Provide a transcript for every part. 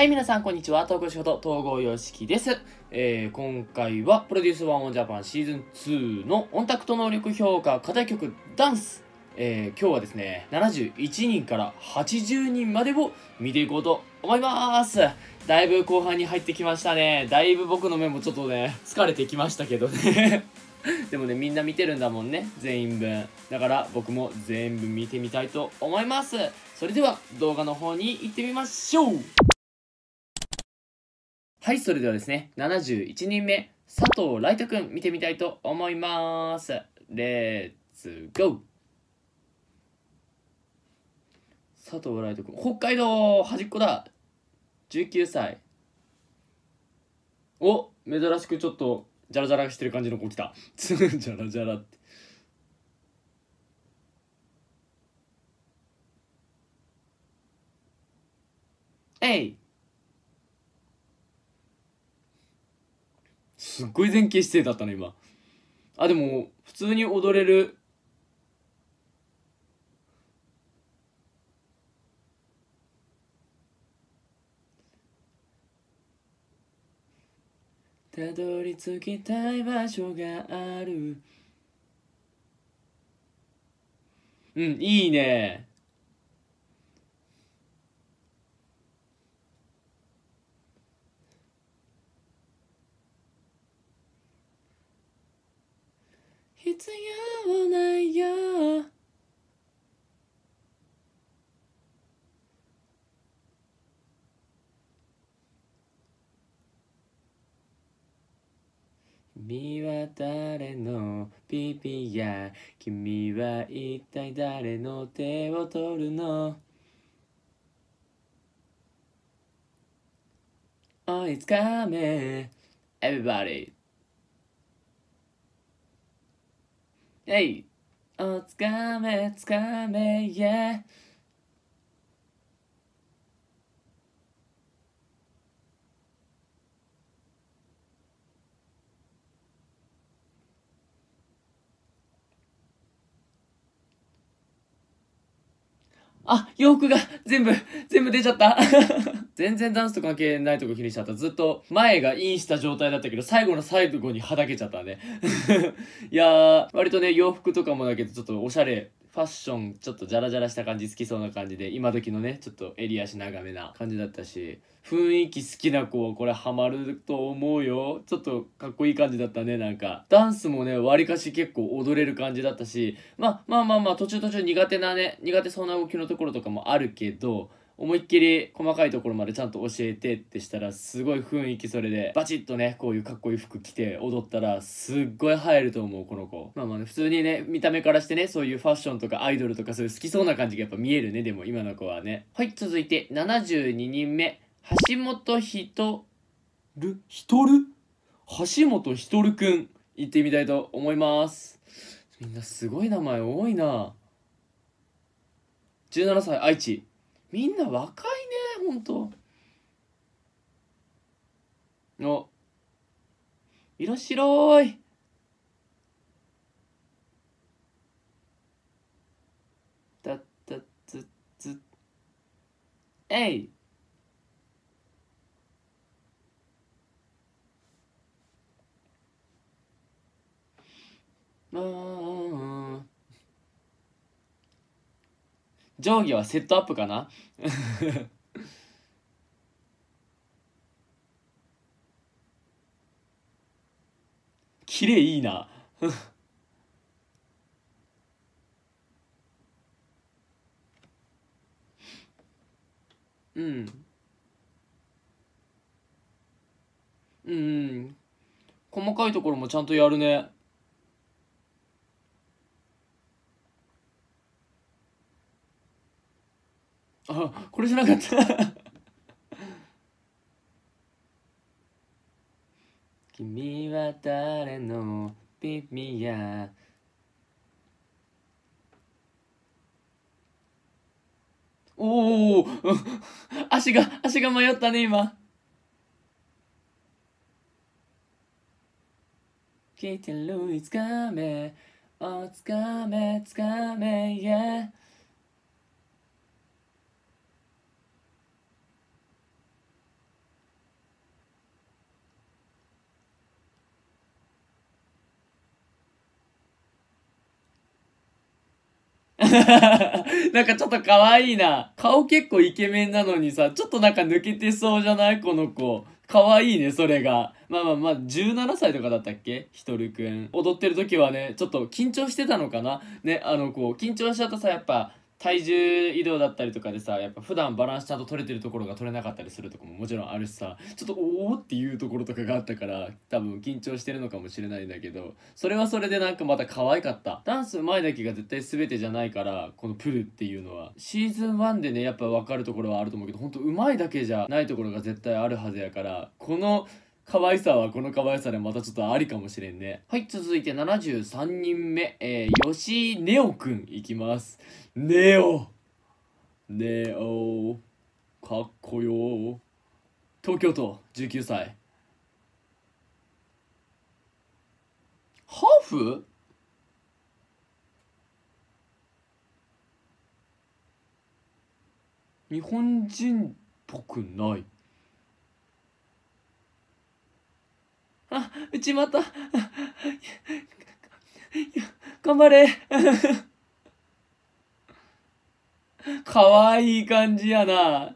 はい、皆さん、こんにちは。東郷仕事、東郷よしきです。今回は、プロデュースワンオンジャパンシーズン2のオンタクト能力評価課題曲ダンス。今日はですね、71人から80人までを見ていこうと思います。だいぶ後半に入ってきましたね。だいぶ僕の目もちょっとね、疲れてきましたけどね。でもね、みんな見てるんだもんね、全員分。だから僕も全部見てみたいと思います。それでは動画の方に行ってみましょう。はい、それではですね、71人目、佐藤来斗くん見てみたいと思います。レッツゴー。佐藤来斗くん、北海道端っこだ。19歳。お、珍しくちょっと、ジャラジャラしてる感じの子来た。ジャラジャラって。えい。すっごい前傾姿勢だったね、今。あ、でも、普通に踊れる。たどり着きたい場所がある。うん、いいね。必要ないよ。君は誰のピピや、君は一体誰の手を取るの。 Oh, it's coming, everybody. えい、おつかめつかめ、yeah。 あ、洋服が全部出ちゃった。全然ダンスと関係ないとこ気にしちゃった。ずっと前がインした状態だったけど、最後の最後にはだけちゃったね。いやー、割とね、洋服とかもだけど、ちょっとおしゃれ、ファッション、ちょっとジャラジャラした感じ好きそうな感じで、今時のね、ちょっと襟足長めな感じだったし、雰囲気好きな子はこれハマると思うよ。ちょっとかっこいい感じだったね、なんか。ダンスもね、わりかし結構踊れる感じだったし、まあ、途中苦手そうな動きのところとかもあるけど、思いっきり細かいところまでちゃんと教えてってしたら、すごい雰囲気それでバチッとね、こういうかっこいい服着て踊ったらすっごい映えると思う、この子。まあね、普通にね、見た目からしてね、そういうファッションとかアイドルとかそういう好きそうな感じがやっぱ見えるね。でも今の子はね。はい、続いて72人目、橋本ひとる橋本ひとるくん行ってみたいと思います。みんなすごい名前多いな。17歳愛知。みんな若いね、ほんと。お、いらっしゃい。たったつつ、えい。定規はセットアップかな。綺麗いいな。うん。うん。細かいところもちゃんとやるね。あ、これじゃなかった。君は誰のピピや。おお、足が迷ったね、今。聞いてる、いつかめ、おつかめ、つかめ、yeah。 なんかちょっと可愛いな。顔結構イケメンなのにさ、ちょっとなんか抜けてそうじゃないこの子。可愛いね、それが。まあまあまあ、17歳とかだったっけひとるくん。踊ってる時はね、ちょっと緊張してたのかなね、緊張しちゃうとさ、やっぱ、体重移動だったりとかでさ、やっぱ普段バランスちゃんと取れてるところが取れなかったりするとかももちろんあるしさ、ちょっとおおっていうところとかがあったから、多分緊張してるのかもしれないんだけど、それはそれでなんかまた可愛かった。ダンス上手いだけが絶対全てじゃないから、このプルっていうのは。シーズン1でね、やっぱ分かるところはあると思うけど、ほんと上手いだけじゃないところが絶対あるはずやから、この可愛さはこの可愛さでまたちょっとありかもしれんね。はい、続いて73人目、吉ネオくんいきます。ネオネオかっこよ。東京都19歳。ハーフ？日本人っぽくない。あ、内股頑張れかわいい感じやな。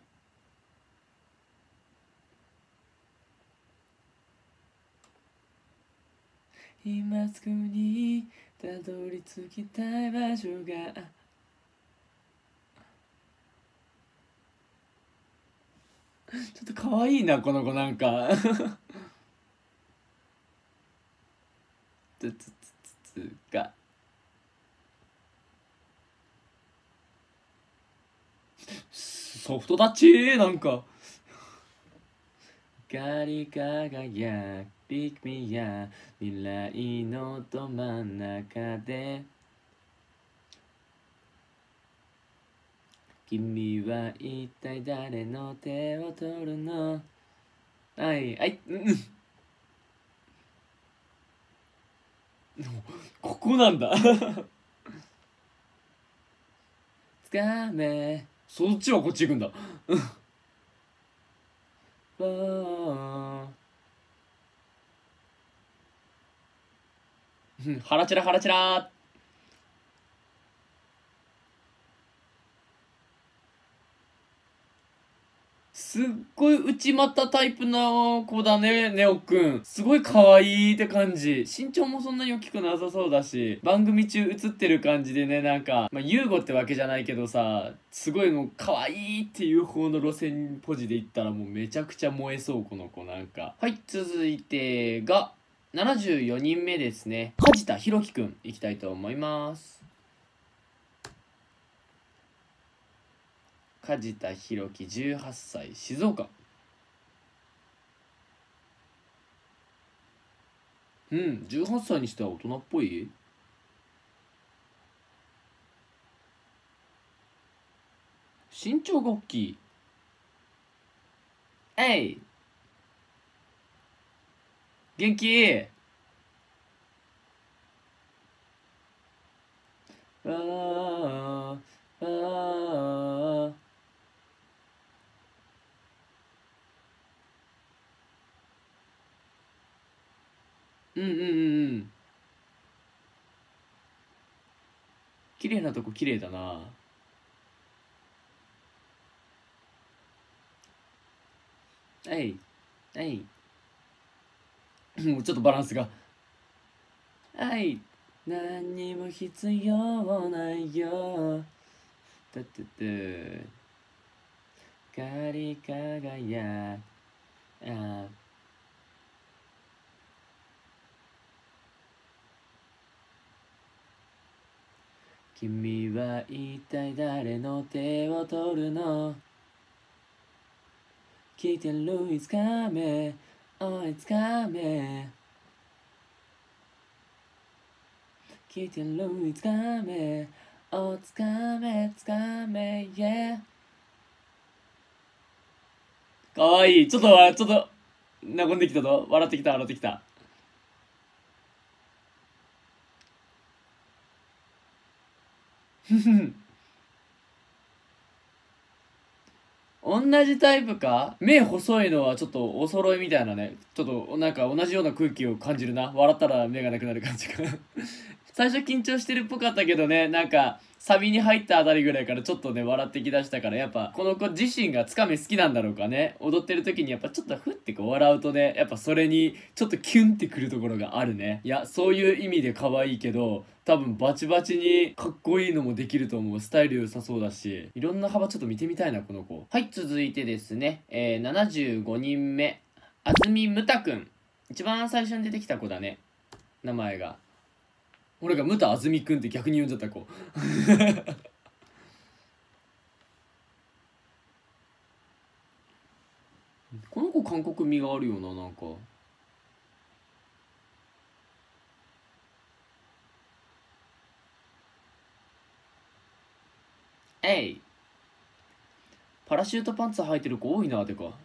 今すぐにたどり着きたい場所が。ちょっとかわいいなこの子なんかつつつつがソフトタッチなんか光り輝くピクミや未来のど真ん中で君は一体誰の手を取るの。はいはいここなんだつかめそっちはこっち行くんだハラチラハラチラすっごい内股タイプの子だね、ネオくん。すごい可愛いって感じ。身長もそんなに大きくなさそうだし、番組中映ってる感じでね、なんか、まあ、優吾ってわけじゃないけどさ、すごいもう可愛いっていう方の路線ポジで言ったらもうめちゃくちゃ燃えそう、この子なんか。はい、続いてが、74人目ですね。梶田博樹くん、いきたいと思います。梶田博樹18歳静岡。18歳にしては大人っぽい。身長が大きい。えい元気。あーあーうん綺麗なとこ綺麗だな。えいえいもうちょっとバランスがはい。何にも必要ないよ。だってて。光り輝あ君は一体誰の手を取るの。来てるいつかめ、おいつかめ。来てるいつかめ、おつかめつかめ、yeah。かわいい。ちょっと和んできたぞ。笑ってきた、笑ってきた。ふふ同じタイプか。目細いのはちょっとお揃いみたいなね。ちょっとなんか同じような空気を感じるな。笑ったら目がなくなる感じか最初緊張してるっぽかったけどね、なんかサビに入ったあたりぐらいからちょっとね笑ってきだしたから、やっぱこの子自身がつかめ好きなんだろうかね。踊ってる時にやっぱちょっとふってこう笑うとね、やっぱそれにちょっとキュンってくるところがあるね。いや、そういう意味で可愛いけど、多分バチバチにかっこいいのもできると思う。スタイル良さそうだし、いろんな幅ちょっと見てみたいなこの子。はい、続いてですね、75人目、安住むたくん。一番最初に出てきた子だね、名前が。俺がムタあずみくんって逆に呼んじゃった子。この子韓国味があるよな、なんか。えい、パラシュートパンツ履いてる子多いな、てか。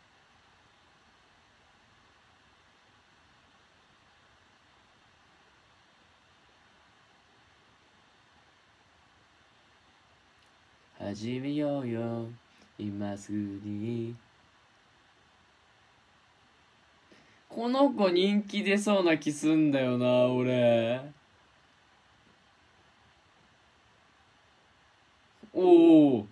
始めようよ今すぐに。この子人気出そうな気すんだよな、俺。おお、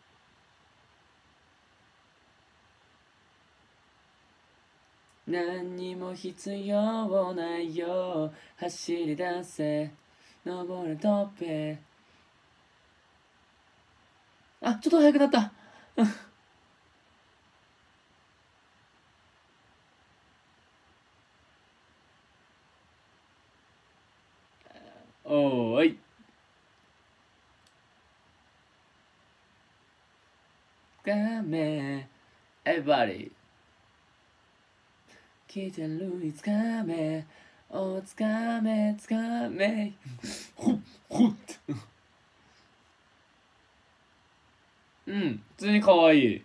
何にも必要ないよ、走り出せ登るトッペ。あ、ちょっと早くなった。おーい。つかめ、everybody。来てるいつかめ、おつかめ、つかめ。ほっ、ほっ。うん、普通に可愛い。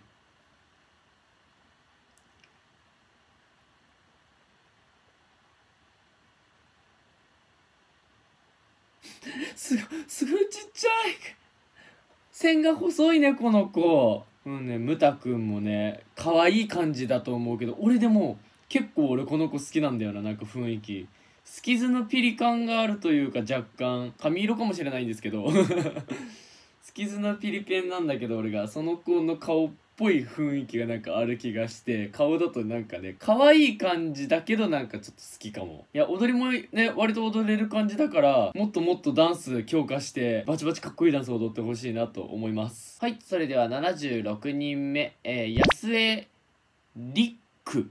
すごいちっちゃい。線が細いね、この子。うんね、ムタくんもね、可愛い感じだと思うけど、俺でも、結構俺この子好きなんだよな、なんか雰囲気。スキズのピリ感があるというか、若干、髪色かもしれないんですけど。スキズのピリペンなんだけど、俺が、その子の顔っぽい雰囲気がなんかある気がして、顔だとなんかね、可愛い感じだけどなんかちょっと好きかも。いや、踊りもね、割と踊れる感じだから、もっともっとダンス強化して、バチバチかっこいいダンスを踊ってほしいなと思います。はい、それでは76人目、安江リック、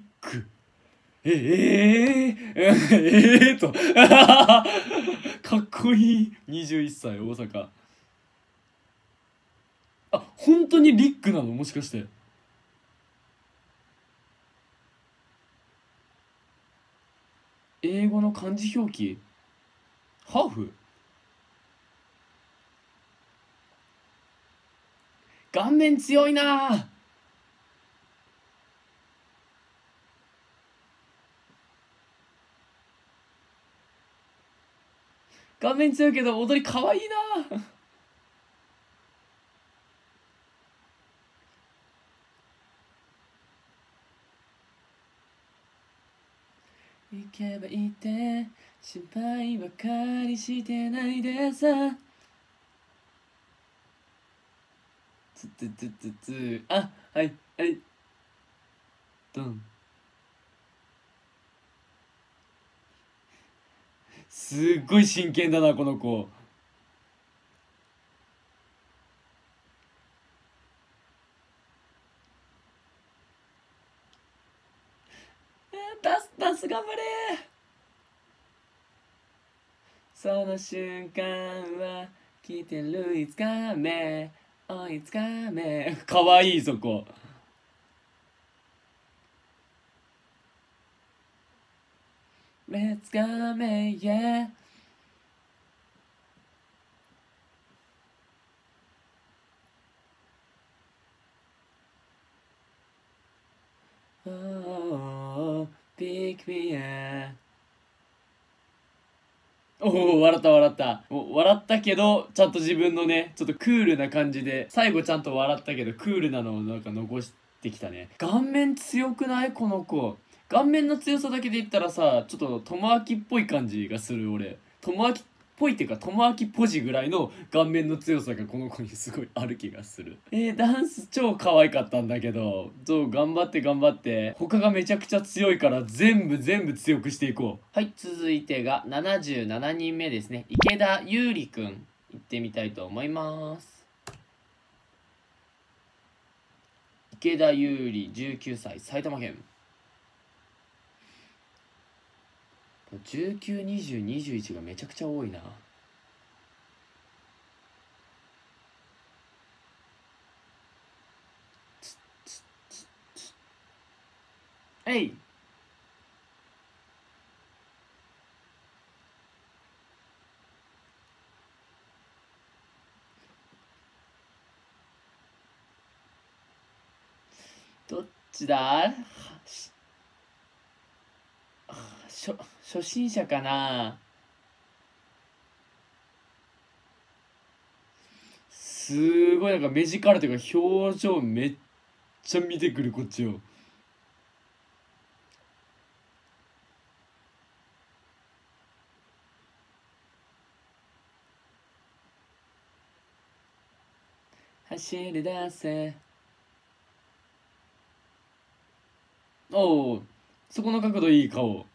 とかっこいい。21歳、大阪。あ、本当にリックなの、もしかして。英語の漢字表記ハーフ。顔面強いな。顔面強いけど踊り可愛いな。行けばいいって心配ばかりしてないでさ。あ、はいはいドン。すっごい真剣だなこの子。ダンス頑張れ。その瞬間は来てるいつかめ、おいつかめ。かわいいそこ。Let's go, man, yeah. ピクミア。おお、笑った笑った。笑ったけど、ちゃんと自分のね、ちょっとクールな感じで、最後ちゃんと笑ったけど、クールなのをなんか残してきたね。顔面強くないこの子。顔面の強さだけで言ったらさ、ちょっと友明っぽい感じがする俺。 友明っぽいっていうか友明ポジぐらいの顔面の強さがこの子にすごいある気がする。ダンス超可愛かったんだけど、そう頑張って頑張って、他がめちゃくちゃ強いから全部強くしていこう。はい、続いてが77人目ですね。池田優里くん行ってみたいと思います。池田優里19歳埼玉県。19、20、21がめちゃくちゃ多いな。えい。どっちだ？初心者かな。すごいなんか目力というか表情めっちゃ見てくるこっちを。走り出せ。おお、そこの角度いい顔。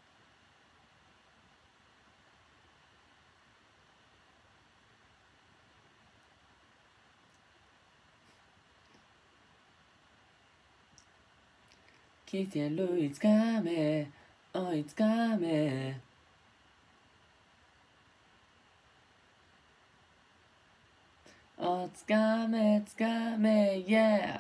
来てる5日目、おい5日目。おつかめつかめ、yeah。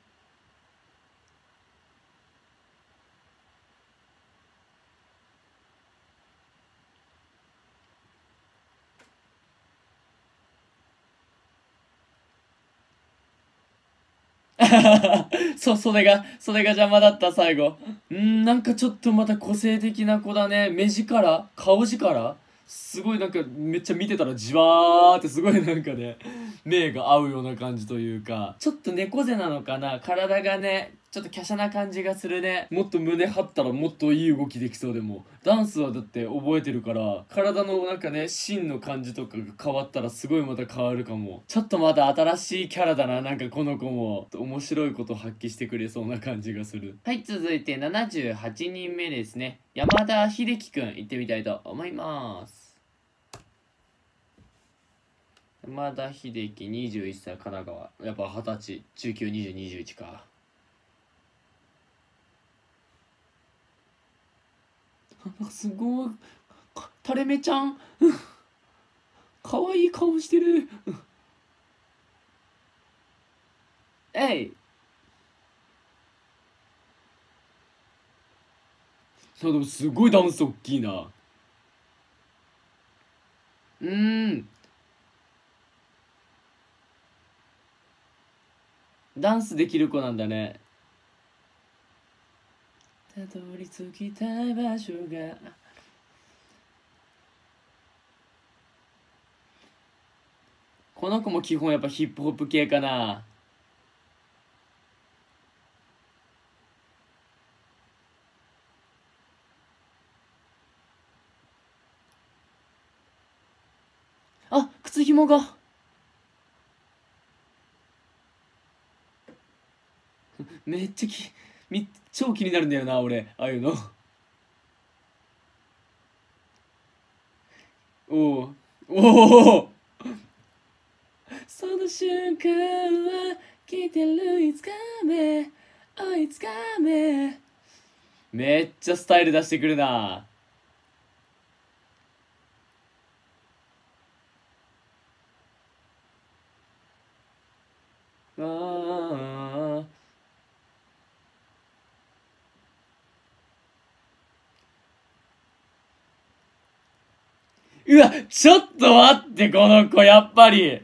そう、それが邪魔だった、最後。なんかちょっとまた個性的な子だね。目力顔力すごいなんかめっちゃ見てたらじわーってすごいなんかね、目が合うような感じというか、ちょっと猫背なのかな、体がね、ちょっと華奢な感じがするね。もっと胸張ったらもっといい動きできそう。でもダンスはだって覚えてるから、体のなんかね芯の感じとかが変わったらすごいまた変わるかも。ちょっとまた新しいキャラだな。なんかこの子も面白いこと発揮してくれそうな感じがする。はい、続いて78人目ですね。山田秀樹くん行ってみたいと思います。山田秀樹21歳神奈川。やっぱ20歳、19、20、21か。なんかすごい垂れ目ちゃんかわいい顔してるえい。でもすごいダンス大きいな。ダンスできる子なんだね。たどり着きたい場所が。この子も基本やっぱヒップホップ系かな。あ、靴ひもがめっちゃ超気になるんだよな俺、ああいうのおおおおその瞬間は来てる5日目、おい5日目。めっちゃスタイル出してくるな。あうわ、ちょっと待って、この子やっぱり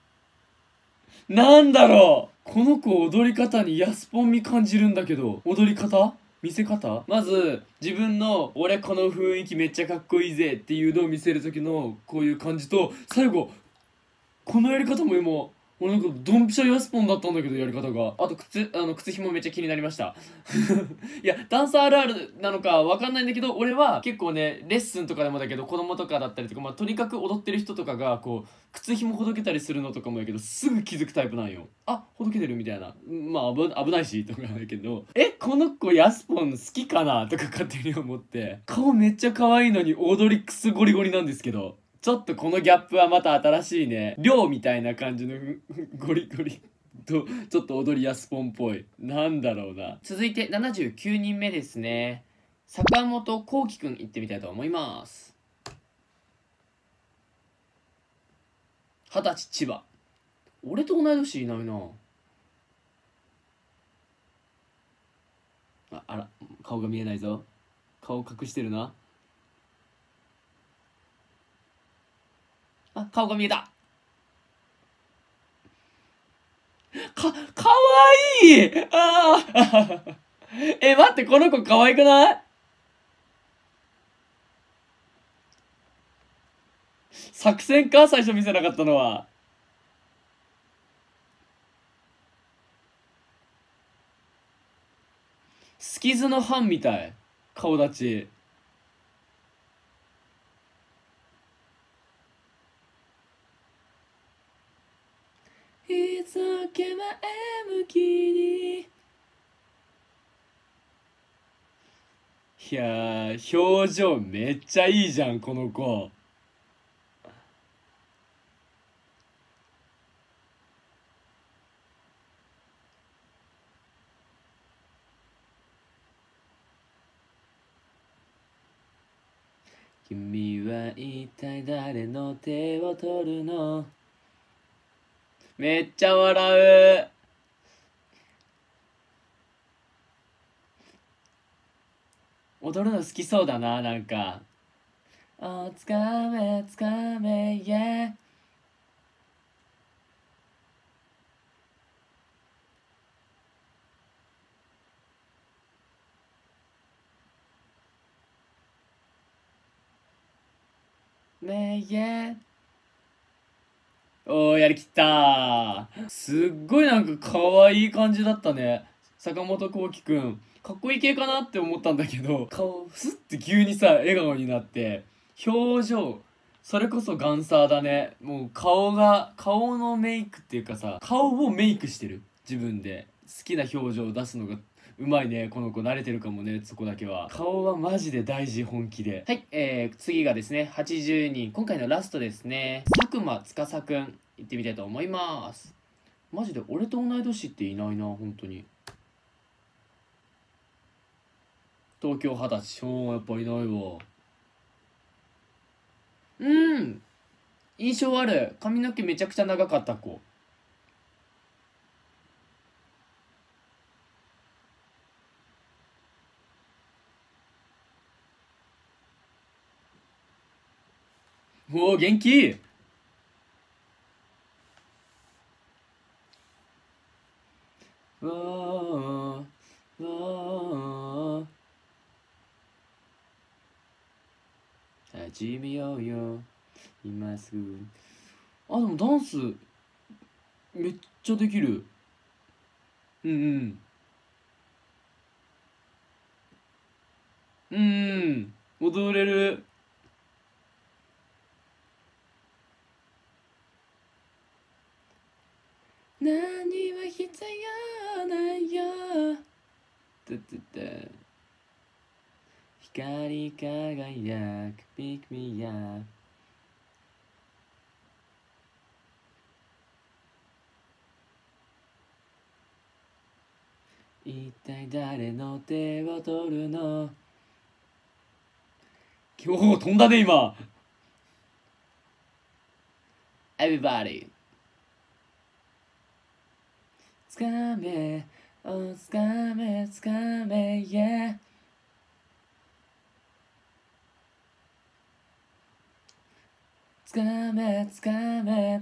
なんだろう、この子踊り方にヤスポン味感じるんだけど、踊り方見せ方、まず自分の俺この雰囲気めっちゃかっこいいぜっていうのを見せる時のこういう感じと、最後このやり方も今俺なんかドンピシャヤスポンだったんだけど、やり方が。あと靴紐めっちゃ気になりましたいやダンスあるあるなのかわかんないんだけど、俺は結構ねレッスンとかでもだけど、子供とかだったりとか、まあとにかく踊ってる人とかがこう靴紐ほどけたりするのとかもやけど、すぐ気づくタイプなんよ。あ、ほどけてるみたいな、まあ危ないしとかだけど、この子ヤスポン好きかなとか勝手に思って、顔めっちゃ可愛いのに踊りクスゴリゴリなんですけど、ちょっとこのギャップはまた新しいね。寮みたいな感じのゴリゴリとちょっと踊りやすぽんっぽい。なんだろうな。続いて79人目ですね。坂本幸輝くん行ってみたいと思います。20歳千葉。俺と同い年いないな。あら、顔が見えないぞ。顔隠してるな。あ、顔が見えた。かわいい。ああ待って、この子かわいくない？作戦か、最初見せなかったのは。スキズの班みたい。顔立ち。いつけ前向きに。いやー、表情めっちゃいいじゃん、この子。君は一体誰の手を取るの？めっちゃ笑う。踊るの好きそうだな、なんか。あ、つかめつかめ、yeah。 ねえ、yeah。 おー、やりきったー。すっごいなんか可愛い感じだったね。坂本幸輝くん。かっこいい系かなって思ったんだけど、顔、スッて急にさ、笑顔になって、表情、それこそガンサーだね。もう顔のメイクっていうかさ、顔をメイクしてる。自分で。好きな表情を出すのがうまいね。この子慣れてるかもね、そこだけは。顔はマジで大事、本気で。はい、次がですね、80人。今回のラストですね。佐久間司くん。行ってみたいと思います。マジで俺と同い年っていないな、本当に。東京20歳。やっぱいないわ。印象ある。髪の毛めちゃくちゃ長かった子。おお、元気。わーわー始めようよ今すぐ。あ、でもダンスめっちゃできる。うんうん。踊れる。何は必要ないよ。ててて。光り輝く Pick me up。 一体誰の手を取るの？今日飛んだね今。 Everybody。 つかめおつかめつかめ yeah。 つかめつかめ。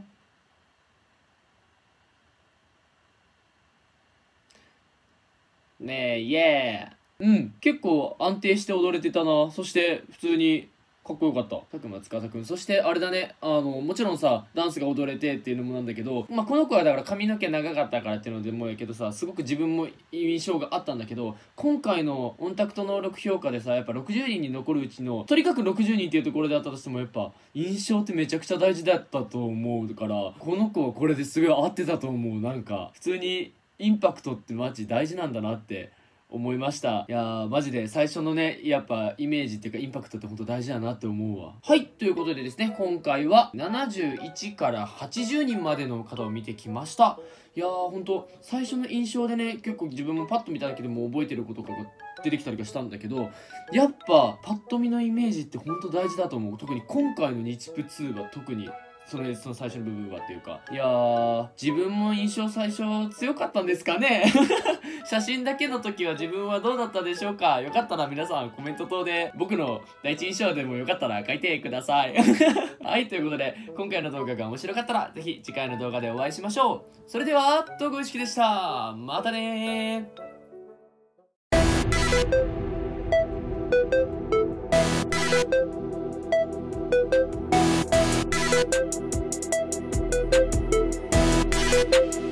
ねえ、イエー。うん、結構安定して踊れてたな。そして普通にかっこよかった。佐久間司くん。そしてあれだね、もちろんさ、ダンスが踊れてっていうのもなんだけど、まあ、この子はだから髪の毛長かったからっていうのでもやけどさ、すごく自分も印象があったんだけど、今回のオンタクト能力評価でさ、やっぱ60人に残るうちの、とにかく60人っていうところであったとしても、やっぱ、印象ってめちゃくちゃ大事だったと思うから、この子はこれですごい合ってたと思う。なんか、普通にインパクトってマジ大事なんだなって思いました。いやー、マジで最初のね、やっぱイメージっていうかインパクトってほんと大事だなって思うわ。はい、ということでですね、今回は71から80人までの方を見てきました。いやー、ほんと、最初の印象でね、結構自分もパッと見ただけでも覚えてることとかが出てきたりがしたんだけど、やっぱパッと見のイメージってほんと大事だと思う。特に今回の日プ2は特に。その最初の部分はっていうか、いやー、自分も印象最初強かったんですかね。写真だけの時は自分はどうだったでしょうか。よかったら皆さんコメント等で僕の第一印象でもよかったら書いてください。はい、ということで今回の動画が面白かったらぜひ次回の動画でお会いしましょう。それでは、東郷意識でした。またねー。